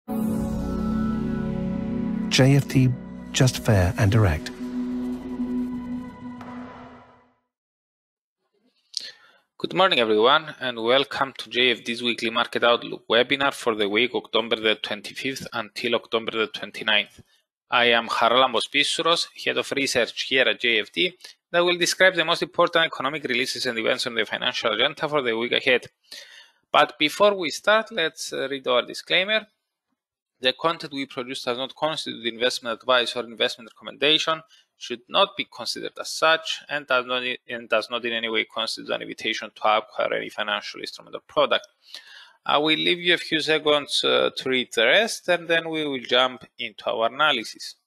JFD, just fair and direct. Good morning, everyone, and welcome to JFD's weekly market outlook webinar for the week October the 25th until October the 29th. I am Charalambos Pissouros, Head of Research here at JFD, that will describe the most important economic releases and events on the financial agenda for the week ahead. But before we start, let's read our disclaimer. The content we produce does not constitute investment advice or investment recommendation, should not be considered as such, and does not in any way constitute an invitation to acquire any financial instrument or product. I will leave you a few seconds to read the rest, and then we will jump into our analysis.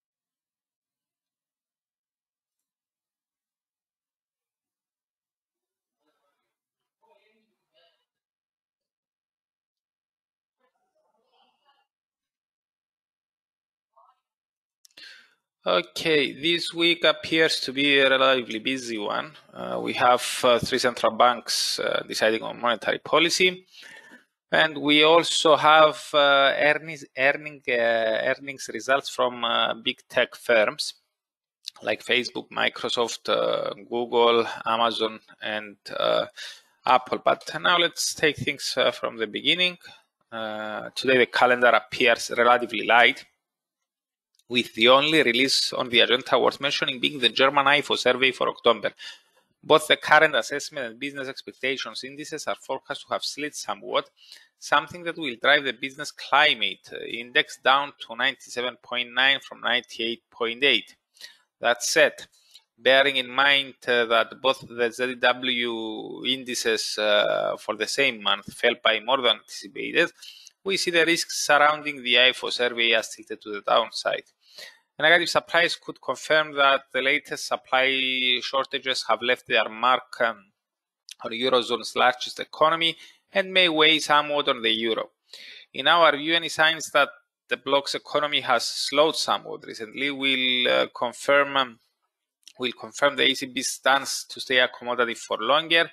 Okay, this week appears to be a relatively busy one. We have three central banks deciding on monetary policy, and we also have earnings results from big tech firms like Facebook, Microsoft, Google, Amazon, and Apple. But now let's take things from the beginning. Today the calendar appears relatively light, with the only release on the agenda worth mentioning being the German IFO survey for October. Both the current assessment and business expectations indices are forecast to have slid somewhat, something that will drive the business climate index down to 97.9 from 98.8. That said, bearing in mind that both the ZEW indices for the same month fell by more than anticipated, we see the risks surrounding the IFO survey as tilted to the downside. A negative surprise could confirm that the latest supply shortages have left their mark on Eurozone's largest economy and may weigh somewhat on the euro. In our view, any signs that the bloc's economy has slowed somewhat recently will confirm the ECB's stance to stay accommodative for longer,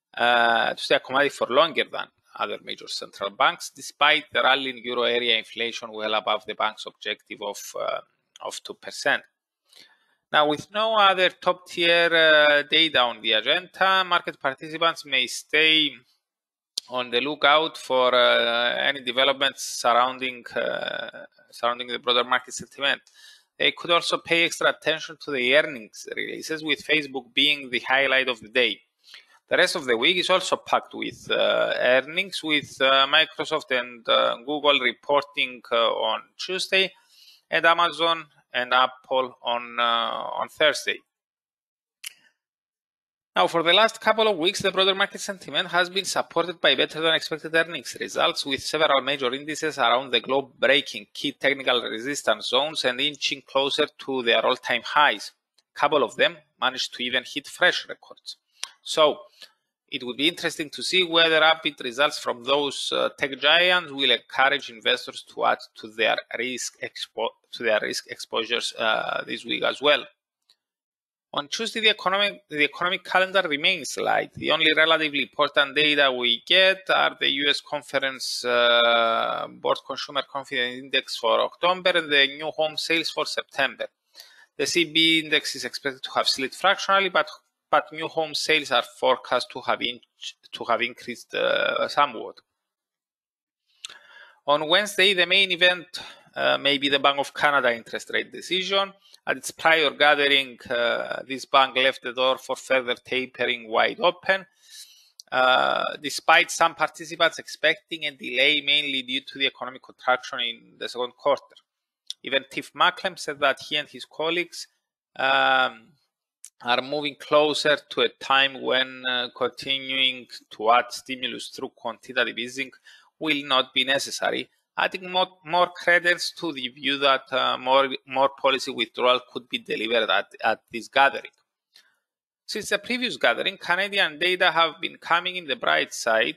than other major central banks, despite the rally in euro area inflation well above the bank's objective of 2%. Now, with no other top-tier data on the agenda, market participants may stay on the lookout for any developments surrounding the broader market sentiment. They could also pay extra attention to the earnings releases, with Facebook being the highlight of the day. The rest of the week is also packed with earnings, with Microsoft and Google reporting on Tuesday, and Amazon and Apple on Thursday. Now, for the last couple of weeks, the broader market sentiment has been supported by better than expected earnings results, with several major indices around the globe breaking key technical resistance zones and inching closer to their all-time highs. A couple of them managed to even hit fresh records. So, it would be interesting to see whether rapid results from those tech giants will encourage investors to add to their risk exposures this week as well. On Tuesday, the economic calendar remains light. The only relatively important data we get are the U.S. Conference Board Consumer Confidence Index for October and the new home sales for September. The CB index is expected to have slid fractionally, but new home sales are forecast to have increased somewhat. On Wednesday, the main event may be the Bank of Canada interest rate decision. At its prior gathering, this bank left the door for further tapering wide open, despite some participants expecting a delay mainly due to the economic contraction in the second quarter. Even Tiff Macklem said that he and his colleagues are moving closer to a time when continuing to add stimulus through quantitative easing will not be necessary, adding more credence to the view that more policy withdrawal could be delivered at this gathering. Since the previous gathering, Canadian data have been coming in on the bright side,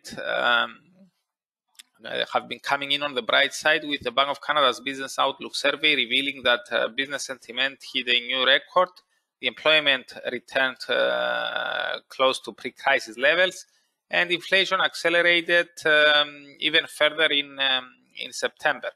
with the Bank of Canada's Business Outlook survey revealing that business sentiment hit a new record. The employment returned close to pre-crisis levels, and inflation accelerated even further in in September.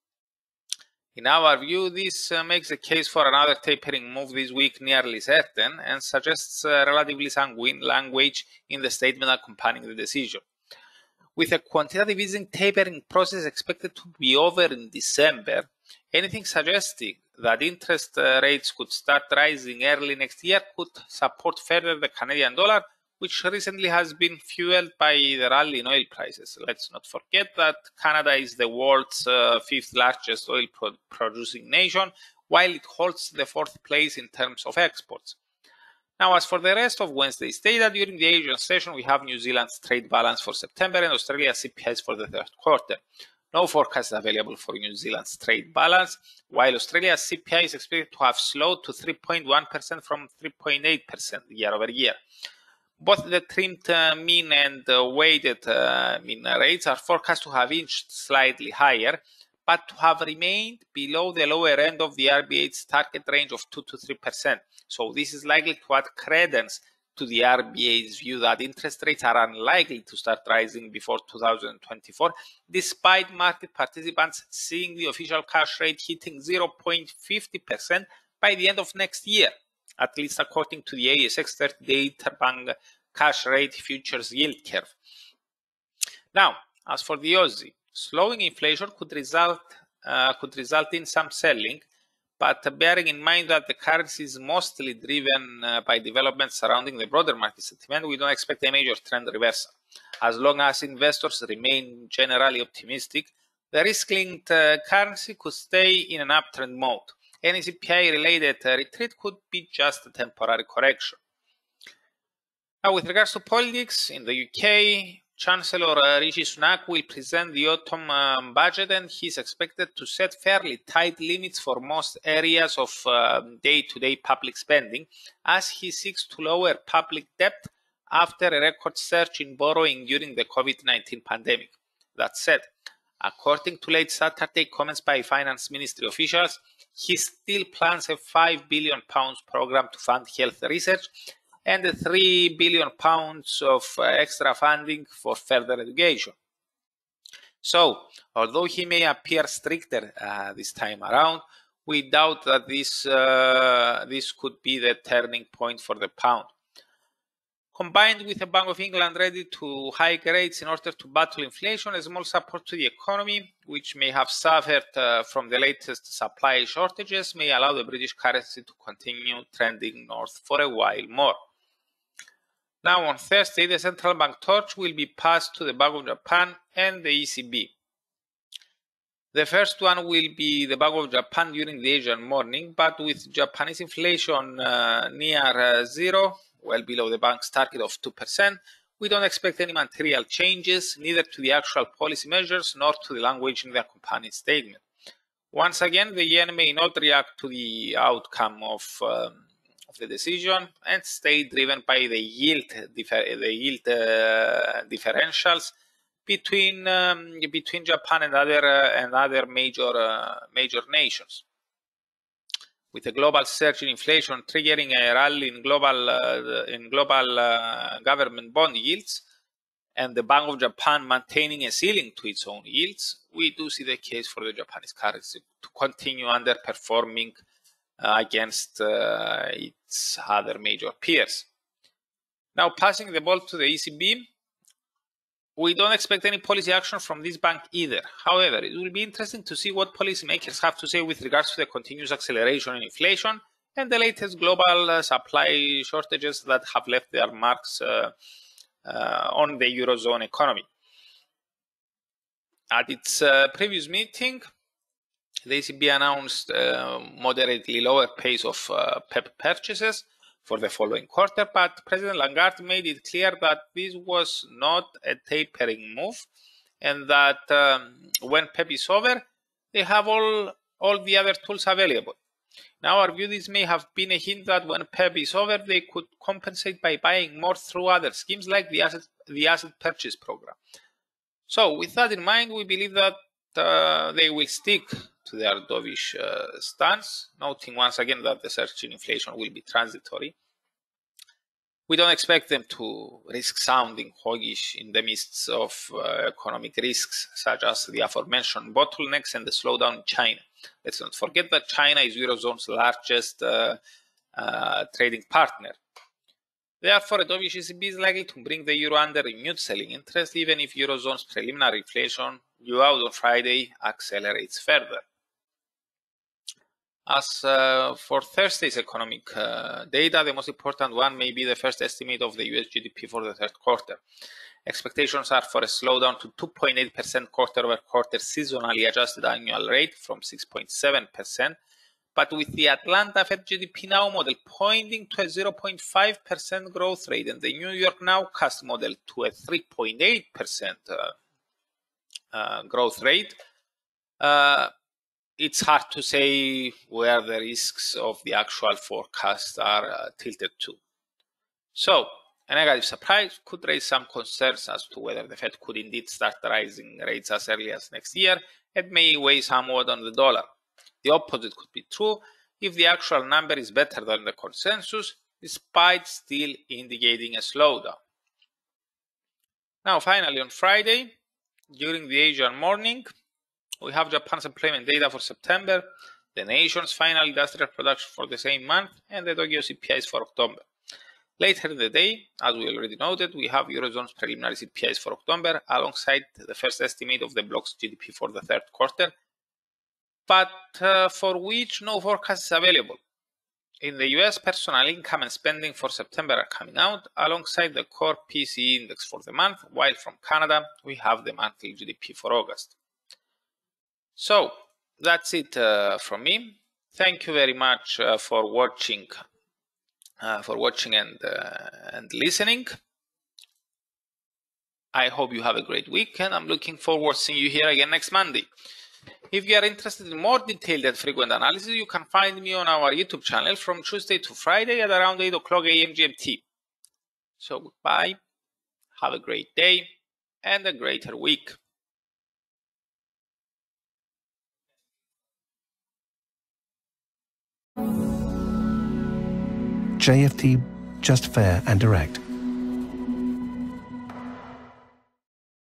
In our view, this makes the case for another tapering move this week nearly certain and suggests relatively sanguine language in the statement accompanying the decision. With a quantitative easing tapering process expected to be over in December, anything suggesting that interest rates could start rising early next year could support further the Canadian dollar, which recently has been fueled by the rally in oil prices. Let's not forget that Canada is the world's fifth largest oil producing nation, while it holds the fourth place in terms of exports. Now, as for the rest of Wednesday's data, during the Asian session, we have New Zealand's trade balance for September and Australia's CPIs for the third quarter. No forecast is available for New Zealand's trade balance, while Australia's CPI is expected to have slowed to 3.1% from 3.8% year over year. Both the trimmed mean and weighted mean rates are forecast to have inched slightly higher, but to have remained below the lower end of the RBA's target range of 2 to 3%. So this is likely to add credence to the RBA's view that interest rates are unlikely to start rising before 2024, despite market participants seeing the official cash rate hitting 0.50% by the end of next year, at least according to the ASX 30-day interbank cash rate futures yield curve. Now, as for the Aussie, slowing inflation could result in some selling, but bearing in mind that the currency is mostly driven by developments surrounding the broader market sentiment, we don't expect a major trend reversal. As long as investors remain generally optimistic, the risk-linked currency could stay in an uptrend mode. Any CPI-related retreat could be just a temporary correction. Now, with regards to politics, in the UK, Chancellor Rishi Sunak will present the autumn budget, and he's expected to set fairly tight limits for most areas of day-to-day public spending, as he seeks to lower public debt after a record surge in borrowing during the COVID-19 pandemic. That said, according to late Saturday comments by Finance Ministry officials, he still plans a £5 billion programme to fund health research and £3 billion of extra funding for further education. So, although he may appear stricter this time around, we doubt that this could be the turning point for the pound. Combined with the Bank of England ready to hike rates in order to battle inflation, a small support to the economy, which may have suffered from the latest supply shortages, may allow the British currency to continue trending north for a while more. Now, on Thursday, the central bank torch will be passed to the Bank of Japan and the ECB. The first one will be the Bank of Japan during the Asian morning, but with Japanese inflation near zero, well below the bank's target of 2%, we don't expect any material changes, neither to the actual policy measures nor to the language in the accompanying statement. Once again, the yen may not react to the outcome of the decision and stay driven by the yield differentials between Japan and other major nations. With a global surge in inflation triggering a rally in global government bond yields, and the Bank of Japan maintaining a ceiling to its own yields, we do see the case for the Japanese currency to continue underperforming against its other major peers. Now, passing the ball to the ECB, we don't expect any policy action from this bank either. However, it will be interesting to see what policymakers have to say with regards to the continuous acceleration in inflation and the latest global supply shortages that have left their marks on the Eurozone economy. At its previous meeting, the ECB announced a moderately lower pace of PEP purchases for the following quarter, but President Lagarde made it clear that this was not a tapering move, and that when PEP is over, they have all the other tools available. In our view, this may have been a hint that when PEP is over, they could compensate by buying more through other schemes like the asset purchase program. So, with that in mind, we believe that they will stick to their dovish stance, noting once again that the surge in inflation will be transitory. We don't expect them to risk sounding hawkish in the midst of economic risks, such as the aforementioned bottlenecks and the slowdown in China. Let's not forget that China is Eurozone's largest trading partner. Therefore, the ECB is likely to bring the euro under renewed selling interest, even if Eurozone's preliminary inflation due out on Friday accelerates further. As for Thursday's economic data, the most important one may be the first estimate of the US GDP for the third quarter. Expectations are for a slowdown to 2.8% quarter-over-quarter seasonally adjusted annual rate from 6.7%, but with the Atlanta Fed GDP Now model pointing to a 0.5% growth rate and the New York Nowcast model to a 3.8% growth rate, it's hard to say where the risks of the actual forecast are tilted to. So, a negative surprise could raise some concerns as to whether the Fed could indeed start rising rates as early as next year and may weigh somewhat on the dollar. The opposite could be true if the actual number is better than the consensus, despite still indicating a slowdown. Now, finally, on Friday, during the Asian morning, we have Japan's employment data for September, the nation's final industrial production for the same month, and the Tokyo CPIs for October. Later in the day, as we already noted, we have Eurozone's preliminary CPIs for October, alongside the first estimate of the bloc's GDP for the third quarter, but for which no forecast is available. In the US, personal income and spending for September are coming out, alongside the core PCE index for the month, while from Canada, we have the monthly GDP for August. So, that's it from me. Thank you very much for watching and listening. I hope you have a great week, and I'm looking forward to seeing you here again next Monday. If you are interested in more detailed and frequent analysis, you can find me on our YouTube channel from Tuesday to Friday at around 8 o'clock AM GMT. So goodbye, have a great day, and a greater week. JFD, just fair and direct.